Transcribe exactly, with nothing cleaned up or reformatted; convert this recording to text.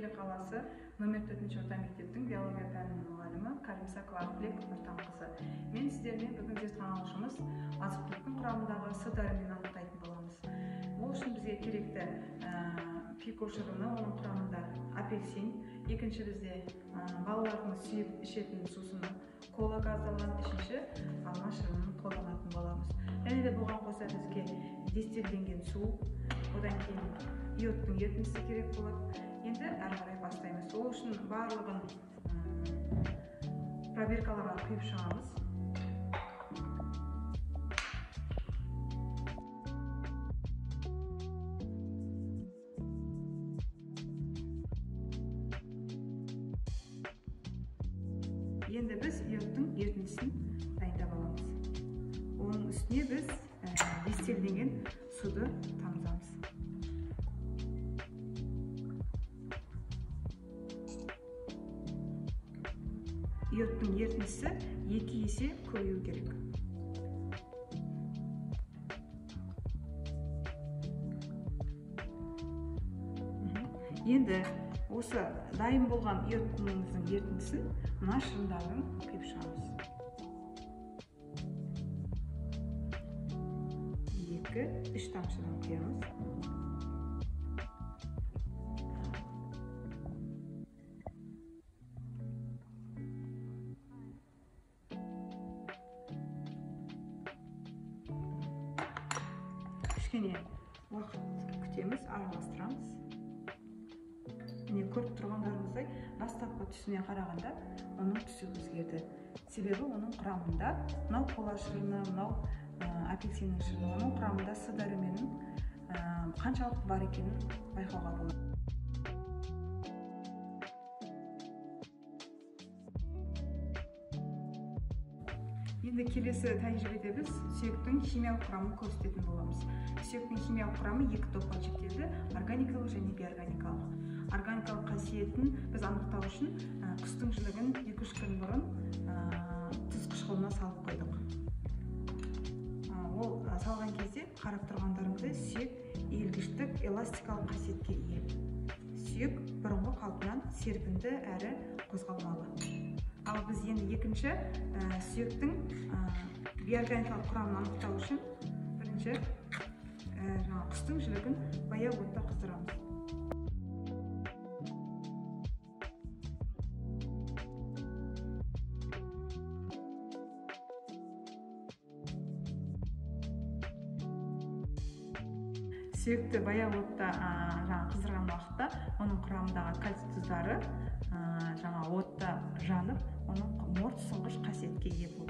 Шымкент қаласы номер төртінші орта мектептің биология пәнінің мұғалімі Каримсакова Ақбілек Нұртанқызы. Мен сіздермен бүгін зертхана алушымыз азық-түліктің құрамындағы с дәрімен анықтайтын боламыз. Ол үшін бізге керекті пико шырыны, оның құрамында апельсин, екінші бізде балалардың сүйіп ішетін сусыны кола газдалған, үшінші алма шырынын қолданатын боламыз. Және де бұған қоса бізге дистилленген су, одан кейін йодтың ерітіндісі керек болады. Енді әрі қарай бастаймыз. Ол үшін барлығын пробиркаларға құйып шығамыз. Енді біз йодтың ерітіндісін дайындап аламыз. Оның үстіне біз дистилленген суды тамызамыз. Йодтың ерітіндісі екі есе көбею керек. Енді осы дайын болған йодтың ерітіндісін мына шырындардың құйып шығамыз. екі үш тамшыдан құямыз. Кішкене уақыт күтеміз, араластырамыз. Міне көріп тұрғандарыңыздай, бастапқы түсіне қарағанда оның түсі өзгерді. Себебі оның құрамында мынау кола шырыны, мынау апельсиннің шырыны, оның құрамында с дәруменінің қаншалықты бар екенін байқауға болады. Енді келесі тәжірибеде біз сүйектің химиялық құрамын көрсететін боламыз. Сүйектің химиялық құрамы екі топқа жіктелді: органикалық және бейорганикалық. Органикалық қасиетін біз анықтау үшін құстың жілігін екі үш күн бұрын тұз қышқылына салып қойдық. Ол салған кезде қарап тұрғандарыңыздай сүйек иілгіштік, эластикалық қасиетке ие. Сүйек бұрынғы қалпынан серпінді әрі қозғалмалы. Ал біз енді екінші сүйектің бейорганикалық құрамын анықтау үшін бірінші құстың жілігін баяу отта қыздырамыз. Сүйекті баяу отта қыздырған уақытта оның құрамындағы кальций тұздары отта жанып, оның морт сынғыш қасиетке ие болады.